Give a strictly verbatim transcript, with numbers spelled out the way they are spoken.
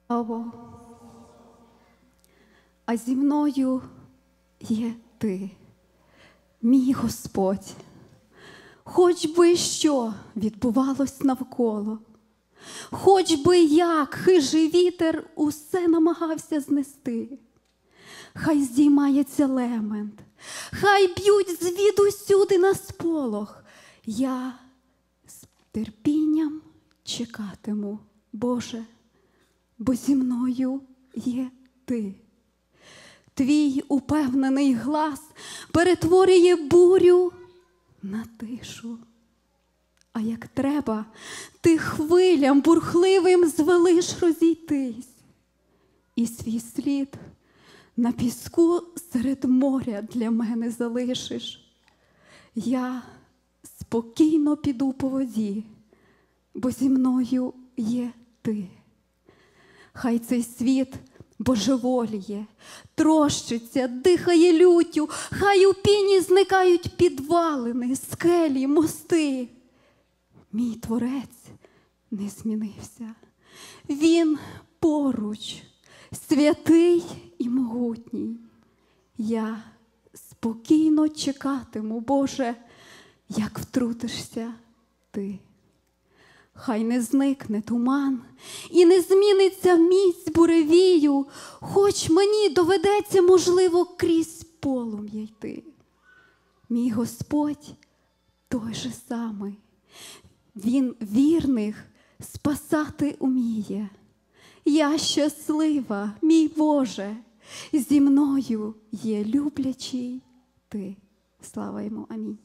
А зі мною є ти, мій Господь. Хоч би що відбувалось навколо, хоч би як хижий вітер усе намагався знести, хай здіймається лемент, хай б'ють звідусюди на сполох, я з терпінням чекатиму, Боже, бо зі мною є ти. Твій упевнений глас перетворює бурю на тишу. А як треба, ти хвилям бурхливим звелиш розійтись, і свій слід на піску серед моря для мене залишиш. Я спокійно піду по воді, бо зі мною є ти. Хай цей світ божеволіє, трощиться, дихає люттю, хай у піні зникають підвалини, скелі, мости. Мій Творець не змінився. Він поруч, святий і могутній. Я спокійно чекатиму, Боже, як втрутишся ти. Хай не зникне туман і не зміниться міць буревію, хоч мені доведеться, можливо, крізь полум'я йти. Мій Господь той же самий. Він вірних спасати уміє. Я щаслива, мій Боже, зі мною є люблячий ти. Слава йому. Амінь.